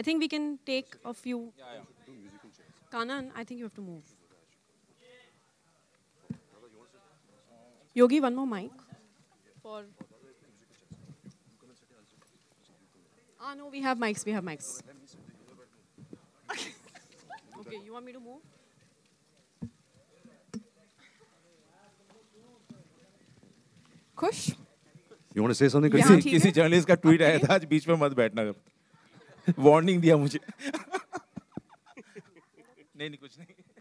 think we can take a few. Kanan, I think you have to move. Yogi, one more mic. For. No, we have mics. We have mics. Okay, you want me to move? खुश? You want to say something? यहाँ ठीक है? किसी journalist का tweet आया था आज बीच में मत बैठना वार्निंग दिया मुझे नहीं नहीं कुछ नहीं